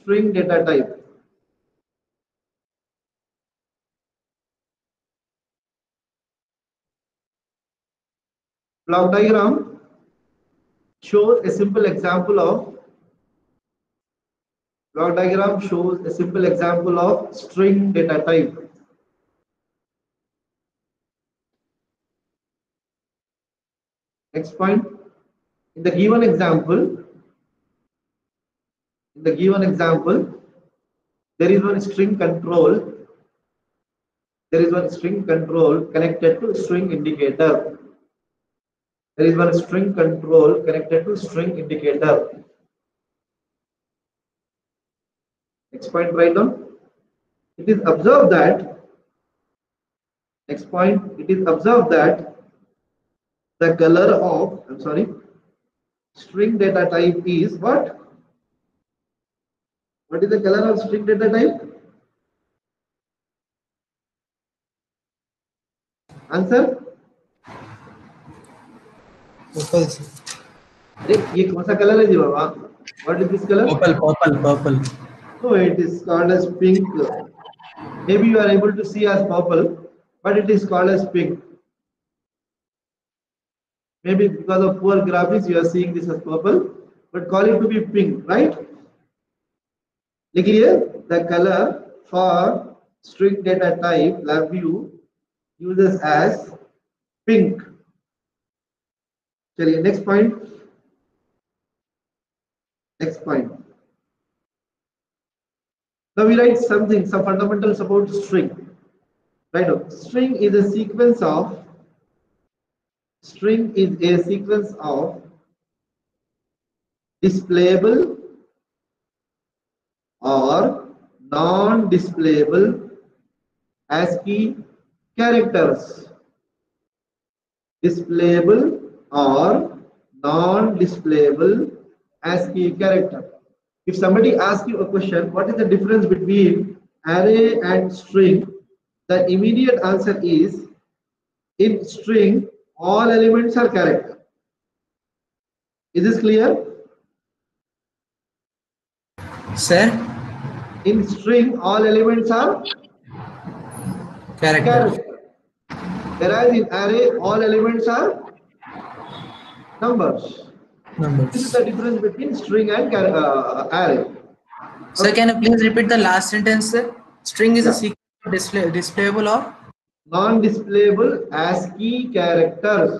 string data type. Block diagram shows a simple example of string data type. Next point, in the given example, there is one string control. Connected to string indicator. Next point, write down. It is observed that the color of string data type is what? What is the color of string data type? Answer? Purple. ये कौन सा colour है जी बाबा? What is this color? Purple. No, it is called as pink. Maybe you are able to see as purple, but it is called as pink. Maybe because of poor graphics, you are seeing this as purple, but call it to be pink, right? लिखिए, the color for string data type LabVIEW uses as pink. चलिए, next point. Now we write some fundamentals about string. Right now, string is a sequence of displayable or non-displayable ASCII characters. Displayable or non-displayable ASCII character. If somebody asks you a question, what is the difference between array and string? The immediate answer is, in string, all elements are character. Is this clear? Sir? In string, all elements are Character. Whereas in array, all elements are numbers. This is the difference between string and array. Sir, can you please repeat the last sentence, sir? String is a sequence of displayable or non-displayable ASCII characters.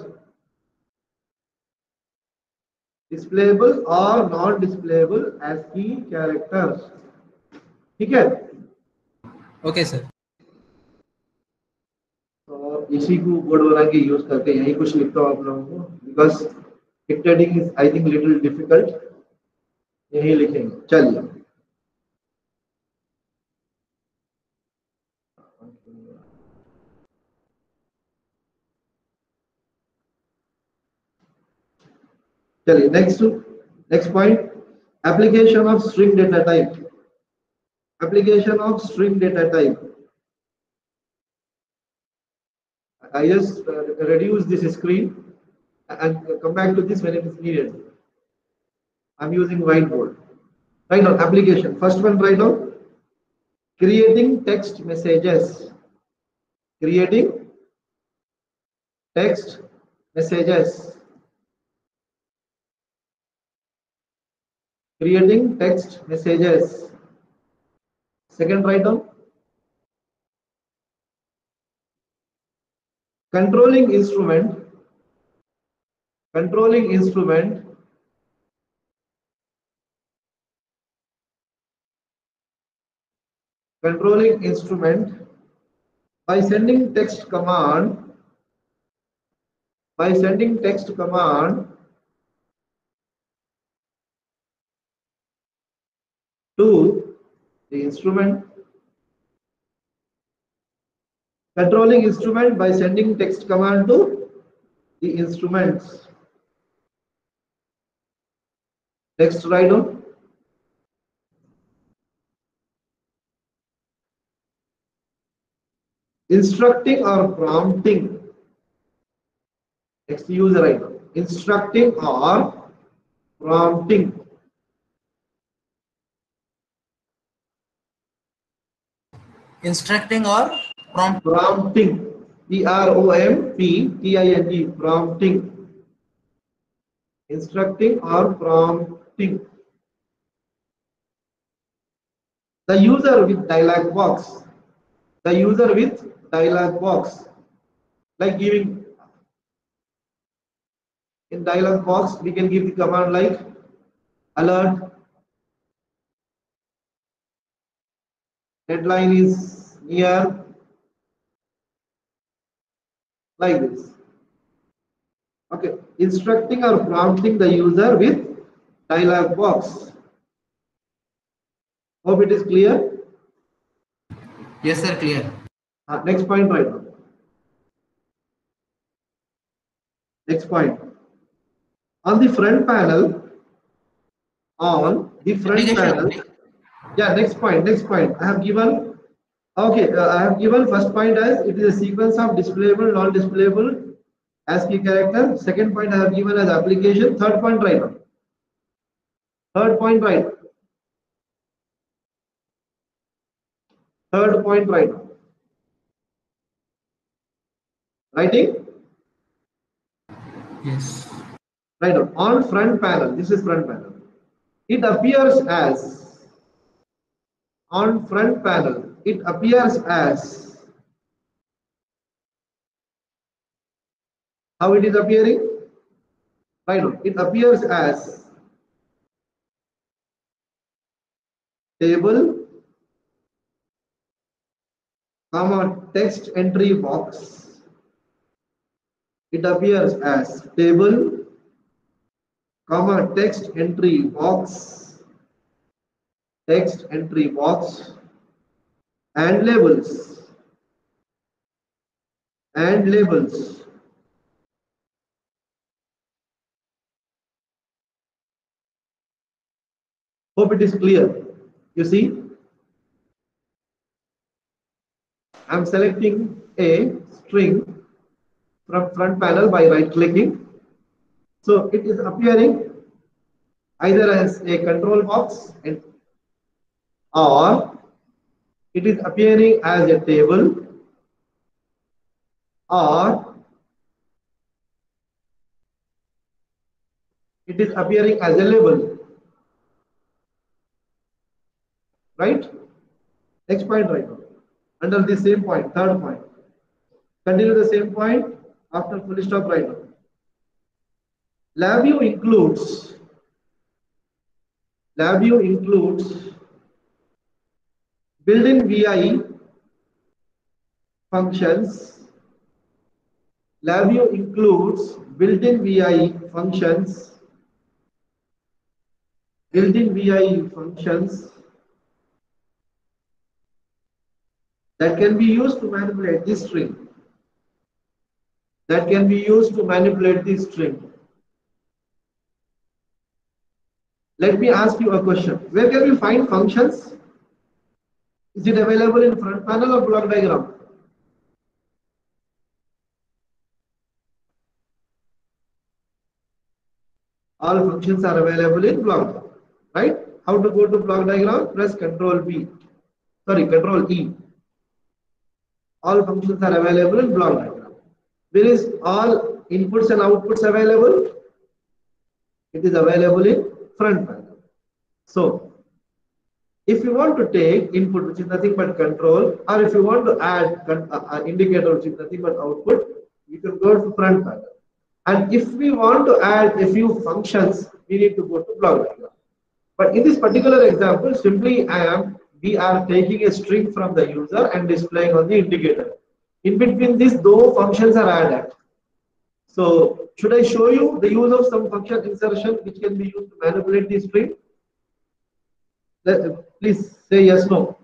Displayable or non-displayable ASCII characters. ठीक है? Okay, sir. तो इसी को board बना के use करते हैं. यही कुछ लिखता हूँ आप लोगों को, because dictating is I think little difficult. यही लिखेंगे. चलिए. चलिए, next point, application of string data type. I just reduce this screen and come back to this when it is needed. I'm using whiteboard. Right now, application. First one, right now, creating text messages. Creating text messages. Second, write down. Controlling instrument by sending text command to the instrument. Controlling instrument by sending text command to the instruments. Next, write down. Instructing or prompting. Next, use right now. Instructing or prompting. Instructing or prompt. Prompting. Prompting. Prompting. Instructing or prompting. The user with dialog box. The user with dialog box. Like giving in dialog box, we can give the command like alert, deadline is near, like this. Okay, instructing or prompting the user with dialog box. Hope it is clear. Yes, sir. Clear. Next point right now. Next point. On the front panel, Application. yeah, next point. I have given, okay, I have given first point as it is a sequence of displayable, non-displayable ASCII character. Second point I have given as application. Third point right now. Third point right. Third point right now. Writing? Yes. Right now. On front panel, this is front panel. It appears as, on front panel, it appears as, how it is appearing? Right now. It appears as table, comma, text entry box. It appears as table, comma, text entry box, and labels, Hope it is clear. You see, I'm selecting a string from front panel by right clicking. So it is appearing either as a control box or it is appearing as a table or it is appearing as a label. Right? Next point right now. Under the same point, third point. Continue the same point after full stop right now. LabVIEW includes built-in VI functions. LabVIEW includes built-in VI functions. That can be used to manipulate this string. Let me ask you a question. Where can we find functions? Is it available in front panel or block diagram? All functions are available in block, right? How to go to block diagram? Press Control E. All functions are available in block diagram. Where is all inputs and outputs available? It is available in front panel. So, if you want to take input, which is nothing but control, or if you want to add an indicator, which is nothing but output, you can go to front panel. And if we want to add a few functions, we need to go to block diagram. But in this particular example, simply we are taking a string from the user and displaying on the indicator. In between this, though functions are added. So should I show you the use of some function insertion which can be used to manipulate the string? Please say yes, no.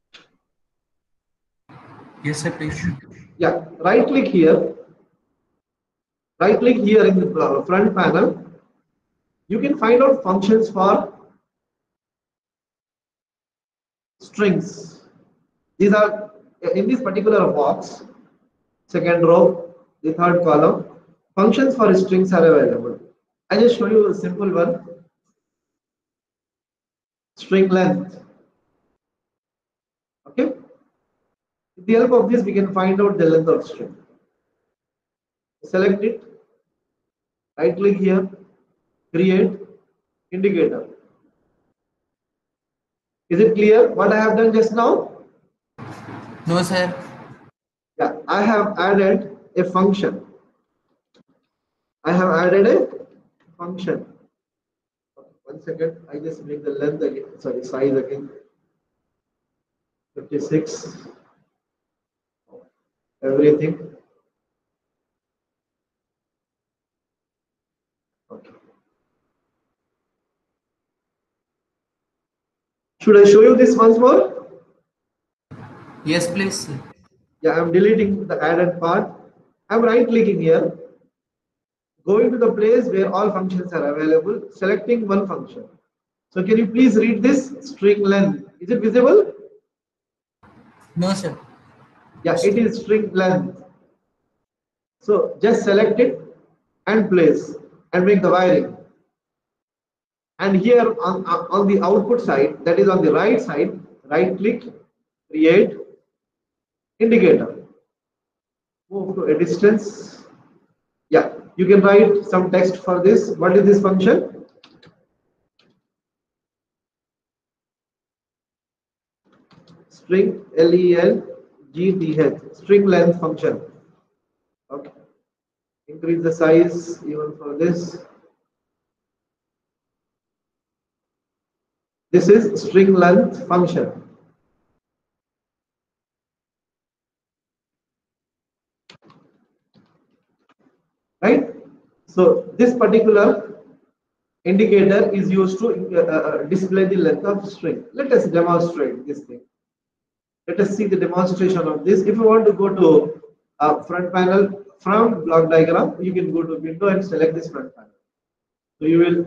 Yes, sir. Please. Yeah, right click here in the front panel. You can find out functions for strings. These are in this particular box, second row, the third column. Functions for strings are available. I just show you a simple one. String length. Okay. the help of this, we can find out the length of string. Select it, right click here, create indicator. Is it clear what I have done just now? No, sir. Yeah, I have added a function. I have added a function. Okay, 1 second, I just make the length again, sorry, size again. 56. Everything. Okay. Should I show you this once more? Yes, please. Yeah, I'm deleting the added part. I'm right clicking here, going to the place where all functions are available, selecting one function. So can you please read this string length? Is it visible? No, sir. Yeah, it is string length. So just select it and place and make the wiring. And here on the output side, that is on the right side, right click, create indicator. Move to a distance. Yeah, you can write some text for this. What is this function? String length, string length function. Okay. Increase the size even for this. This is string length function. Right? So this particular indicator is used to display the length of string. Let us demonstrate this thing. Let us see the demonstration of this. If you want to go to front panel from block diagram, you can go to window and select this front panel. So you will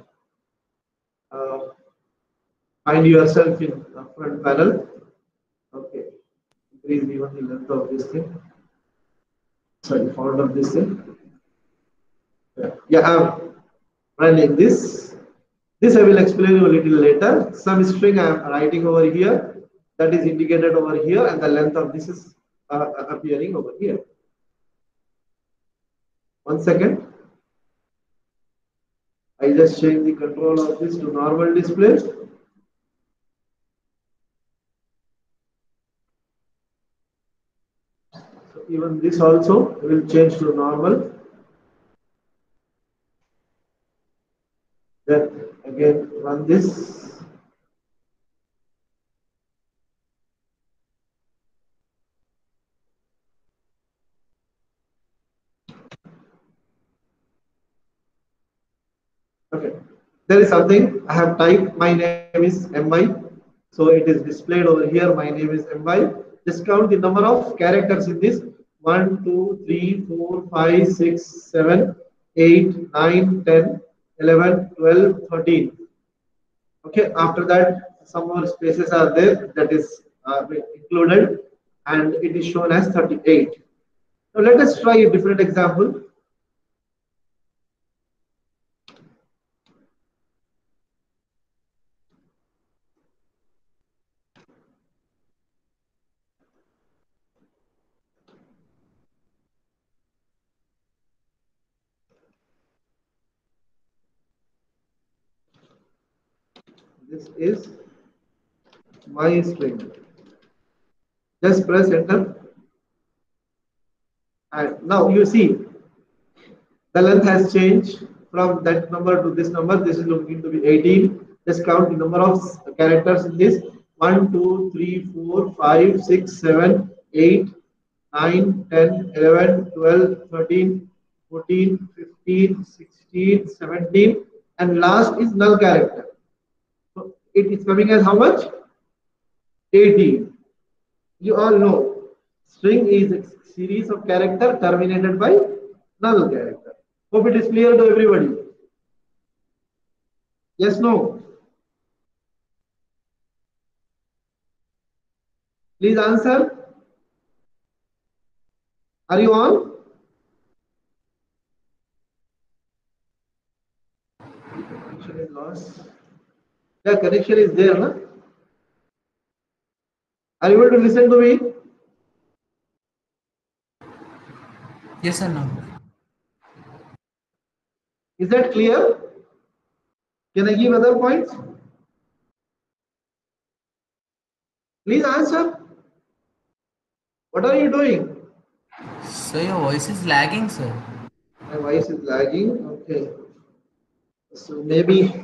find yourself in front panel. Okay, increase even the length of this thing. Sorry, font of this thing. Yeah, I'm running this. This I will explain you a little later. Some string I am writing over here, that is indicated over here, and the length of this is appearing over here. 1 second. I just change the control of this to normal display. So even this also will change to normal. Then again run this. Okay, there is something I have typed. My name is MY, so it is displayed over here. My name is MY. Just count the number of characters in this: 1, 2, 3, 4, 5, 6, 7, 8, 9, 10, 11, 12, 13. Okay, after that, some more spaces are there, that is included, and it is shown as 38. Now let us try a different example. This is my string. Just press enter, and now you see the length has changed from that number to this number. This is looking to be 18. Just count the number of characters in this: 1, 2, 3, 4, 5, 6, 7, 8, 9, 10, 11, 12, 13, 14, 15, 16, 17, and last is null character. So it is coming as how much? 18. You all know string is a series of character terminated by null character. Hope it is clear to everybody. Yes, no? Please answer. Are you on? Connection is lost. The connection is there, no? Are you able to listen to me? Yes or no? Is that clear? Can I give other points? Please answer. What are you doing? So your voice is lagging, sir. My voice is lagging. Okay. So maybe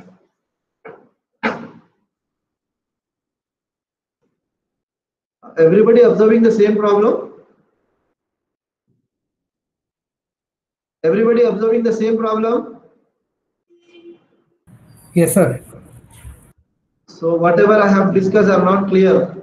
everybody observing the same problem? Everybody observing the same problem? Yes, sir. So whatever I have discussed are not clear.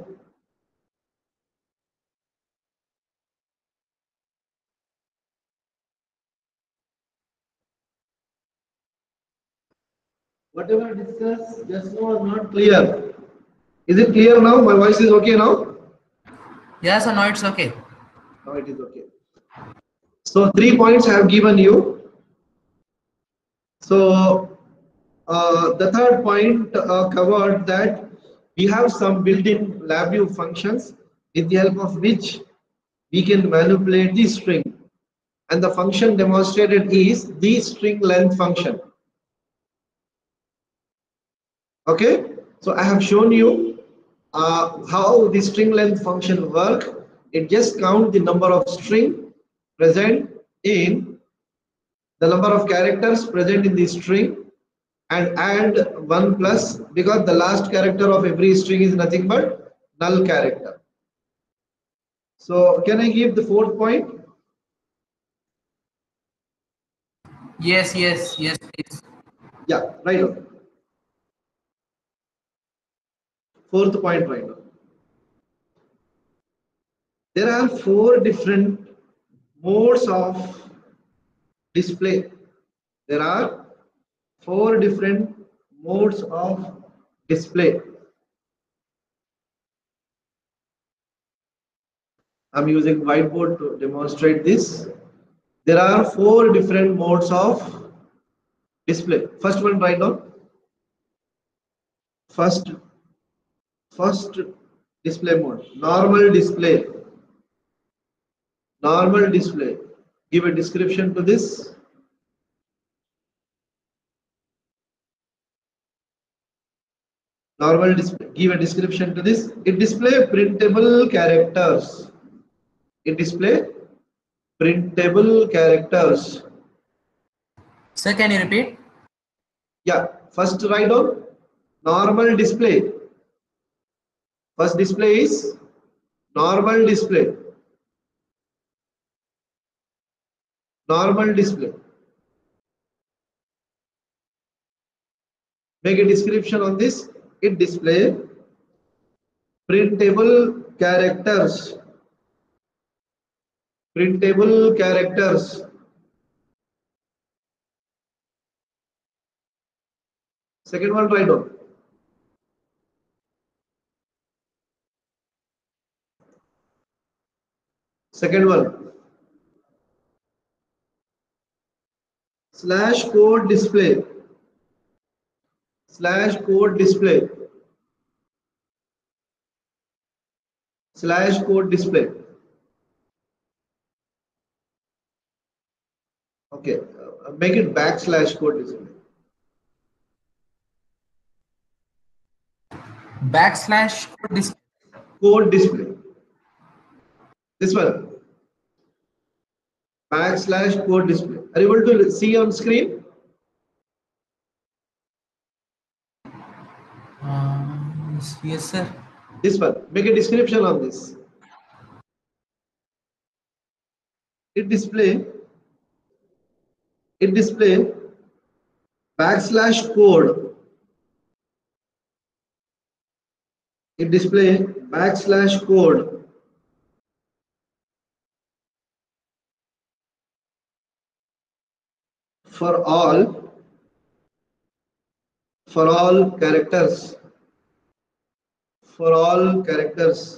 Whatever I discussed just now are not clear. Is it clear now? My voice is okay now? Yes or no? It's okay. Now it is okay. So 3 points I have given you. So the third point covered that we have some built-in LabVIEW functions with the help of which we can manipulate the string. And the function demonstrated is the string length function. Okay, so I have shown you how the string length function work. It just count the number of string present in the number of characters present in the string and add 1 plus, because the last character of every string is nothing but null character. So can I give the fourth point? Yes, yes, yes, please. Yeah, right on. Fourth point right now. There are 4 different modes of display. There are 4 different modes of display. I'm using whiteboard to demonstrate this. There are 4 different modes of display. First one right now. First display mode, normal display. Normal display. Give a description to this. Normal display. Give a description to this. It display printable characters. It display printable characters. Sir, can you repeat? Yeah. First write down normal display. First display is normal display. Normal display. Make a description on this. It display printable characters. Printable characters. Second one write down. Second one. Slash code display. Slash code display. Slash code display. Okay, make it backslash code display. Backslash display. Code display. This one. Backslash code display. Are you able to see on screen? Yes, sir. This one. Make a description on this. It display backslash code. It display backslash code for all characters. For all characters.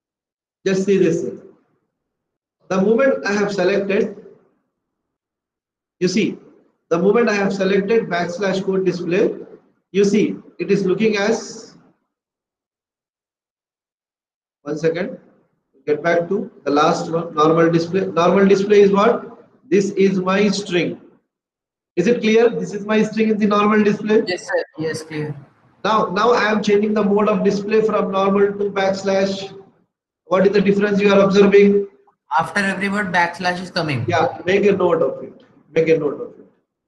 Just see this. The moment I have selected, You see, the moment I have selected backslash code display, you see it is looking as, one second, get back to the last one, normal display. Normal display is what? This is my string. Is it clear? This is my string in the normal display. Yes, sir. Yes, clear. Now I am changing the mode of display from normal to backslash. What is the difference you are observing? After every word, backslash is coming. Yeah, make a note of it. Make a note of it.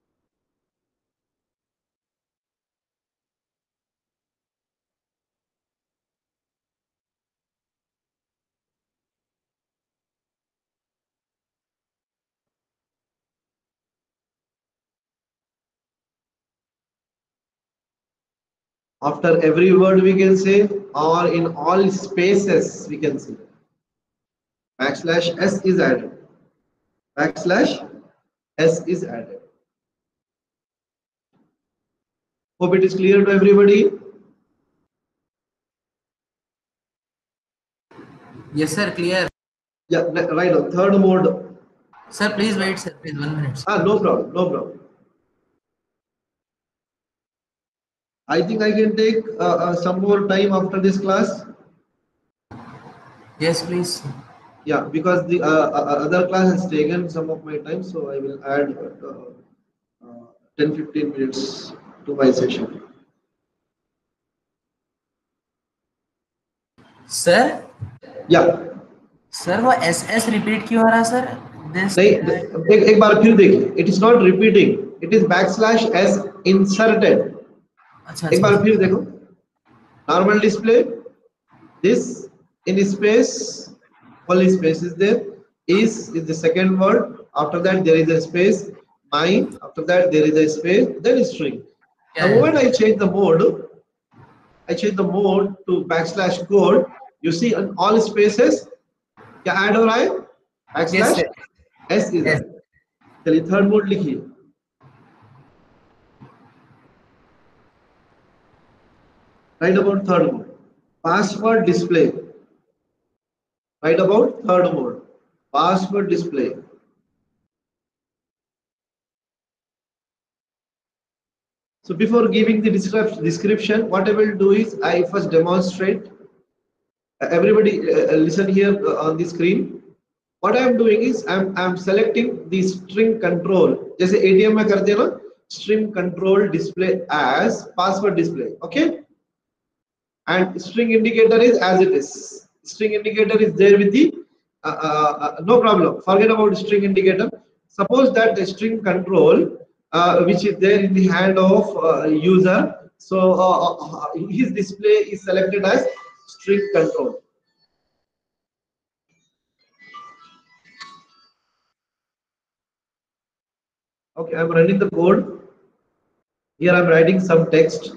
After every word we can say, or in all spaces we can say, backslash s is added. Backslash s is added. Hope it is clear to everybody. Yes, sir. Clear. Yeah, right on. Third mode. Sir, please wait, sir. Please 1 minute. No problem. No problem. I think I can take some more time after this class. Yes, please. Yeah, because the other class has taken some of my time, so I will add 10-15 minutes to my session. Sir, Yeah, sir वो S S repeat क्यों हो रहा sir? This नहीं, एक बार फिर देखिए, it is not repeating, it is backslash s inserted. अच्छा एक बार अच्छा फिर देखो, normal display, this in space, only space is there, is the second word, after that there is a space, my, after that there is a space, then string. The moment I change the mode, to backslash code, you see in all spaces क्या add हो रहा है? backslash s is added. चलिए third mode लिखिए. Write about third mode. Password display. Write about third mode. Password display. So before giving the description, what I will do is I first demonstrate. Everybody listen here on the screen. What I am doing is I'm selecting the string control. जैसे ATM में करते हैं ना, string control display as password display. Okay. And string indicator is as it is. String indicator is there with the no problem. Forget about string indicator. Suppose that the string control which is there in the hand of user, so his display is selected as string control. Okay, I'm running the code. Here I'm writing some text.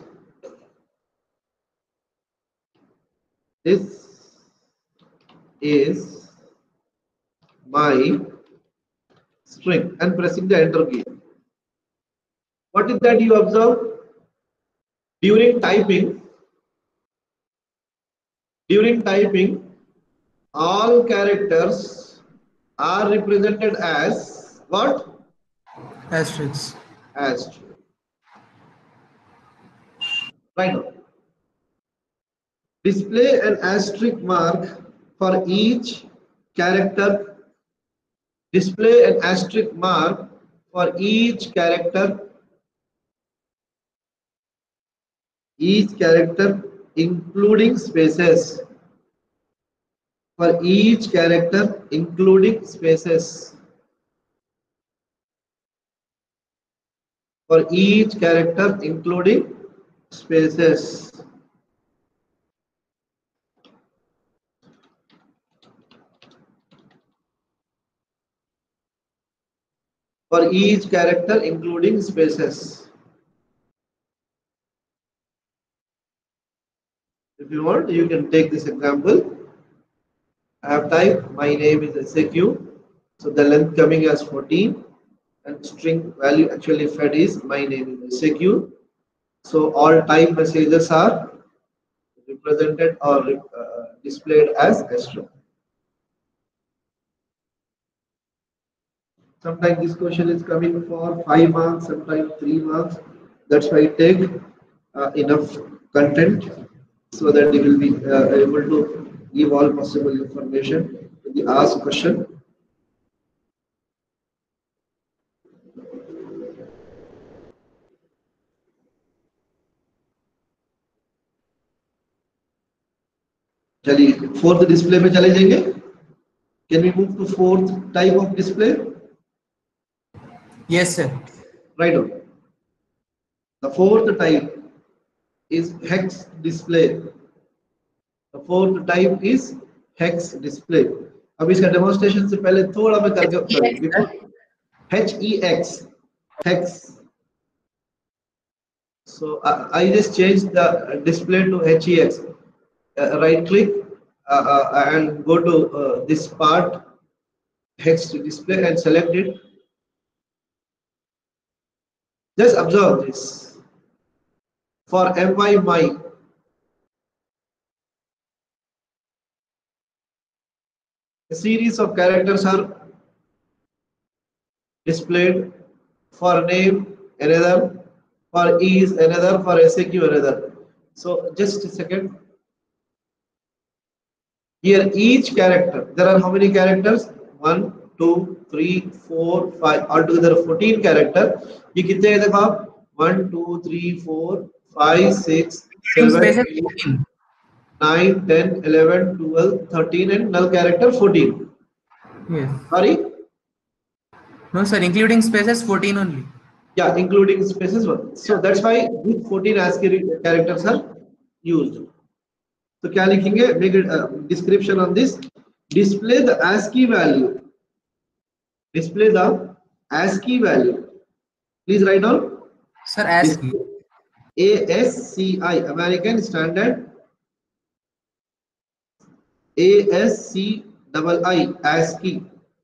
This is my string and pressing the enter key. What is that you observe? During typing, all characters are represented as what? Asterisks. Asterisk. Right now. Display an asterisk mark for each character. Display an asterisk mark for each character. Each character including spaces. For each character including spaces. For each character including spaces. For each character including spaces. If you want, you can take this example. I have typed my name is SAQ, so the length coming as 14, and string value actually fed is my name is SAQ. So all type messages are represented or displayed as string. Sometimes this question is coming for 5 marks, sometimes 3 marks. That's why take enough content so that you will be able to give all possible information to the asked question. चलिए fourth display पे चले जाएंगे. Can we move to fourth type of display? Yes, sir. Right on. The fourth type is hex display. The fourth type is hex display. अब इसका demonstration से पहले थोड़ा मैं करके sorry before HEX hex. So I just changed the display to HEX. Right click and go to this part hex display and select it. Just observe this. For my a series of characters are displayed. For name another, for is another, for SAQ another. So just a second. Here each character, there are how many characters? 1, 2, 3, 4, 5, altogether 14 character. ये कितने हैं देखो आप? 1, 2, 3, 4, 5, 6, 7, 8, 9, 10, 11, 12, 13 and null character 14. Yes. Sorry? No, sir. Including spaces, 14 only. Yeah, including spaces 1. So that's why these 14 ASCII characters are used. So क्या लिखेंगे? Make a description on this. Display the ASCII value. Display the ASCII value. Please write down. Sir, ASCII. ASCII, American Standard. ASCII, ASCII.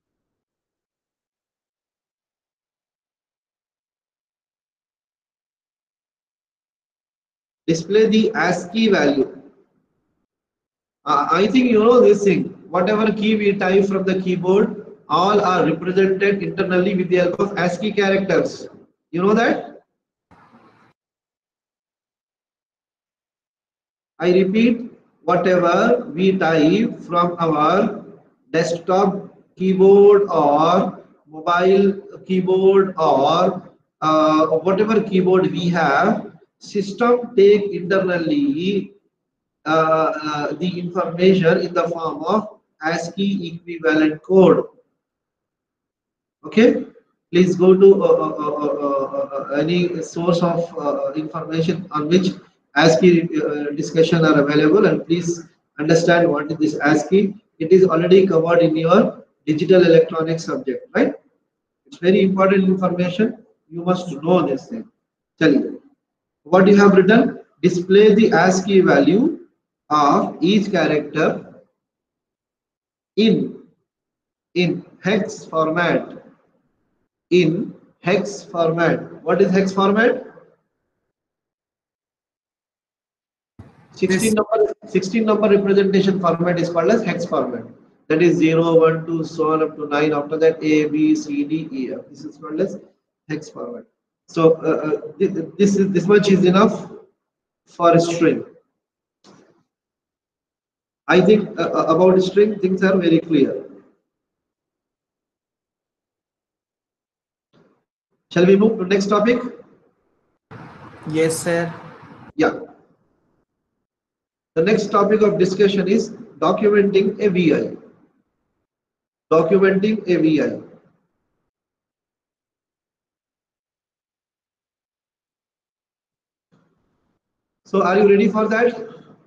Display the ASCII value. I think you know this thing. Whatever key we type from the keyboard, all are represented internally with the help of ASCII characters. You know that? I repeat, whatever we type from our desktop keyboard or mobile keyboard or whatever keyboard we have, system take internally the information in the form of ASCII equivalent code. Okay, please go to any source of information on which ASCII discussion are available, and please understand what is this ASCII. It is already covered in your digital electronics subject, right? It's very important information. You must know this thing. Chaliye. What you have written? Display the ASCII value of each character in hex format. In hex format. What is hex format? 16 number representation format is called as hex format. That is 0, 1, 2, so on up to 9. After that, A, B, C, D, E, F. This is called as hex format. So this much is enough for a string. I think about string things are very clear. Shall we move to next topic? Yes, sir. Yeah. The next topic of discussion is documenting a VI. Documenting a VI. So are you ready for that?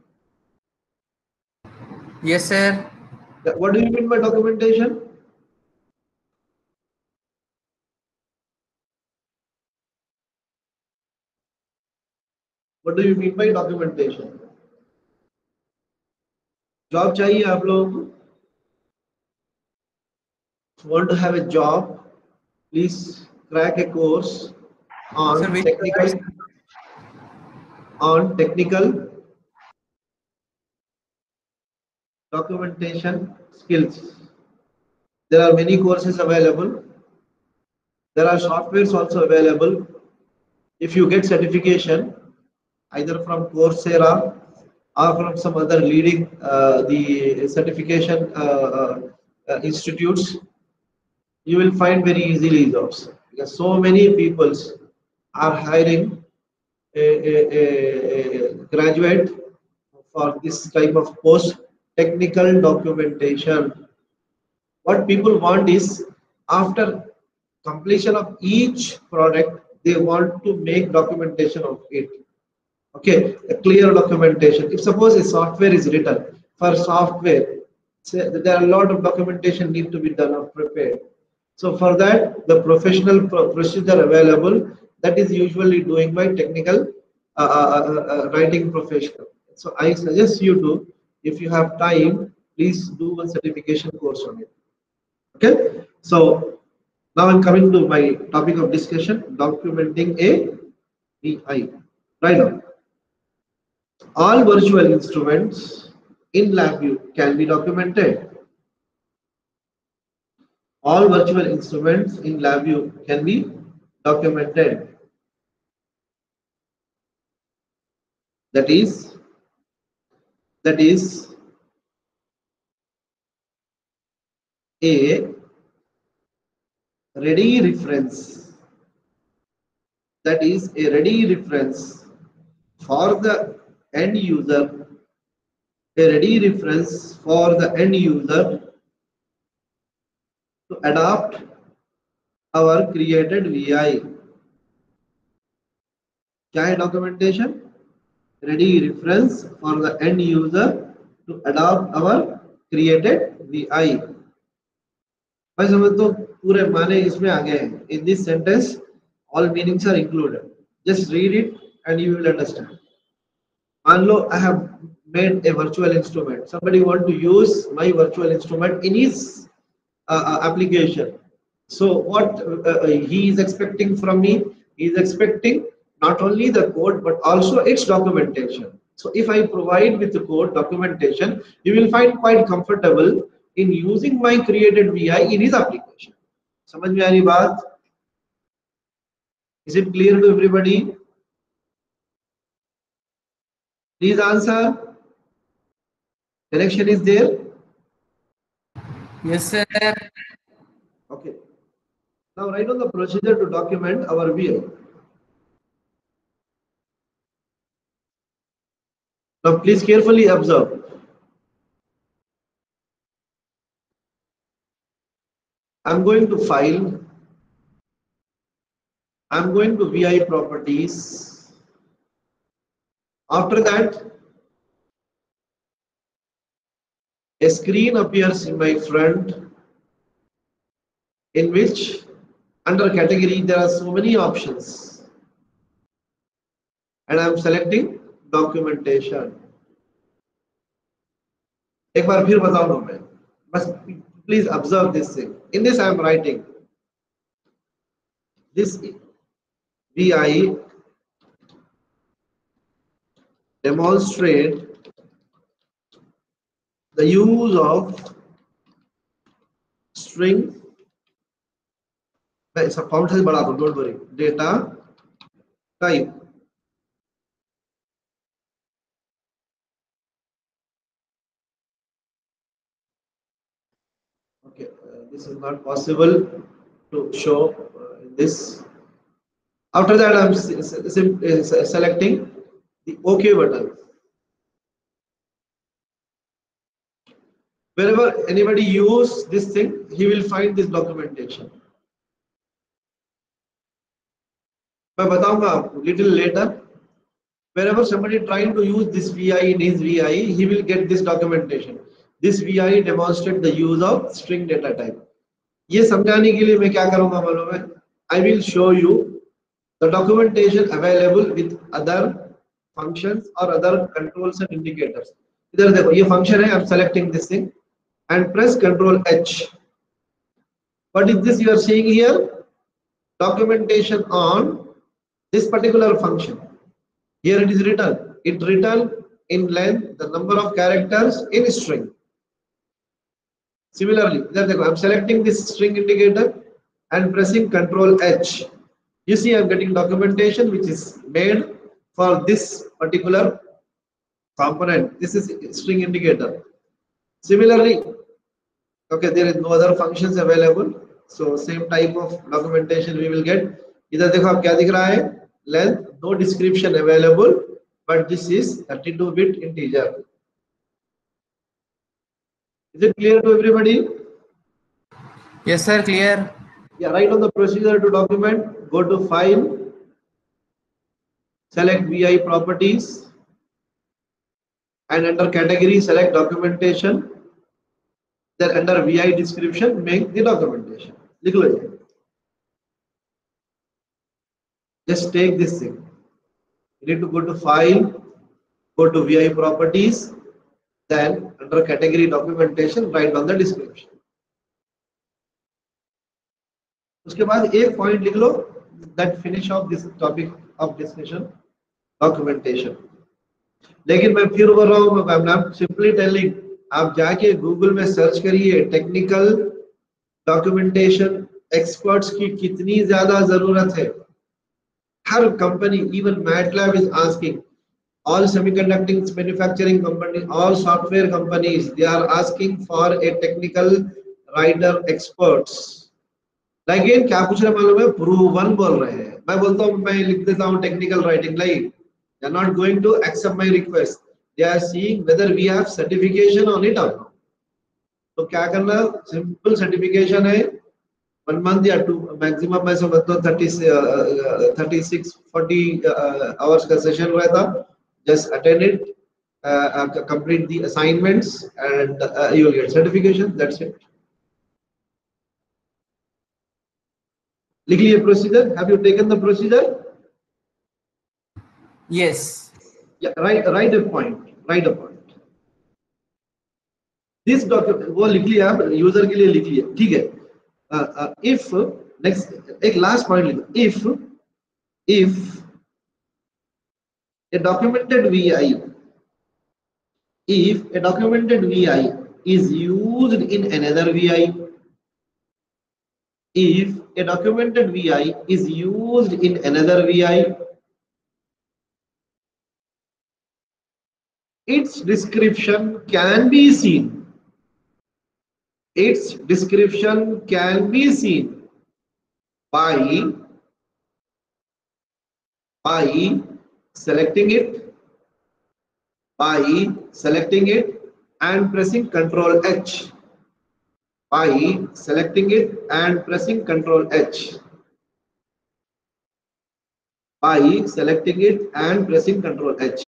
Yes, sir. What do you mean by documentation? What do you mean by documentation? Job चाहिए आप लोगों को? Want to have a job? Please crack a course on Sir, technical documentation skills. There are many courses available. There are softwares also available. If you get certification either from Coursera or from some other leading the certification institutes, you will find very easily jobs, because so many peoples are hiring a graduate for this type of post, technical documentation. What people want is, after completion of each product, they want to make documentation of it. Okay, a clear documentation. If suppose a software is written, for software, say, there are a lot of documentation need to be done or prepared. So for that, the professional procedure available, that is usually doing by technical writing professional. So I suggest you to, if you have time, please do one certification course on it. Okay, so now I'm coming to my topic of discussion: documenting a VI. Right now, all virtual instruments in LabVIEW can be documented. All virtual instruments in LabVIEW can be documented. That is a ready reference. That is a ready reference for the end user. A ready reference for the end user to adopt our created VI. क्या है documentation? Ready reference for the end user to adopt our created VI. भाई समझ तो पूरे माने इसमें आ गए हैं. In this sentence, all meanings are included. Just read it and you will understand. मान लो I have made a virtual instrument. Somebody want to use my virtual instrument in his application. So what he is expecting from me? He is expecting not only the code but also its documentation. So if I provide with the code documentation, you will find quite comfortable in using my created VI in his application. समझ में आ रही बात? Is it clear to everybody? Please answer. Connection is there? Yes, sir. Okay. Now write on the procedure to document our VI. Now please carefully observe. I'm going to file. I'm going to VI properties. After that, a screen appears in my front, in which under category there are so many options, and I'm selecting documentation. एक बार फिर बता दूं मैं, बस please observe this thing. In this I am writing this VI demonstrate the use of string. मैं इसका font size बढ़ा दूं, don't worry. Data type. Okay, this is not possible to show in this. After that, I'm selecting the OK button. Wherever anybody use this thing, he will find this documentation. मैं बताऊंगा आपको little later. Wherever somebody trying to use this VI in his VI, he will get this documentation. This VI demonstrate the use of string data type. ये समझाने के लिए मैं क्या करूंगा मालूम है? I will show you the documentation available with other functions or other controls and indicators. इधर देखो ये function है. I'm selecting this thing and press Ctrl H. What is this you are seeing here? Documentation on this particular function. Here it is written. It written in length the number of characters in string. Similarly, I'm selecting this string indicator and pressing Control H. You see, I'm getting documentation which is made for this particular component. This is string indicator. Similarly, okay, there is no other functions available, so same type of documentation we will get. इधर देखो आप क्या दिख रहा है, length, no description available, but this is 32-bit integer. Is it clear to everybody? Yes, sir. Clear. Yeah, write on the procedure to document, go to File, select VI properties, and under category select documentation. Then under VI description make the documentation. लिख लो ये. Just take this thing. You need to go to File, go to VI properties, then under category documentation write on the description. उसके बाद एक point लिख लो, that finish of this topic of discussion, documentation. लेकिन मैं फिर बोल रहा हूँ, I'm not simply telling, आप जाके गूगल में सर्च करिए टेक्निकल डॉक्यूमेंटेशन एक्सपर्ट्स की कितनी ज्यादा जरूरत है. हर company, even MATLAB is asking, all semiconductor manufacturing companies, all software companies, they are asking for a technical writer experts. लेकिन क्या पूछ रहे हैं मालूम है, प्रूवन बोल रहे हैं. मैं बोलता हूँ, मैं लिख देता हूँ technical writing, like they are not going to accept my request. They are seeing whether we have certification on it or not. तो क्या करना, सिंपल सर्टिफिकेशन है, 1 month या 2 मैक्सिमम. मैं समझता हूँ 36-40 hours का सेशन हुआ था. Just attend it, complete the assignments, and you will get certification. That's it. लिख लिए procedure. Have you taken the procedure? Yes. Yeah, write a point. Write a point. This document वो लिख लिया, आप user के लिए लिख लिया, ठीक है. If next एक last point लिखो. If a documented VI, if a documented VI is used in another VI, if a documented VI is used in another VI, its description can be seen. Its description can be seen by selecting it, and pressing Control H. By selecting it and pressing Control H. By selecting it and pressing Control H.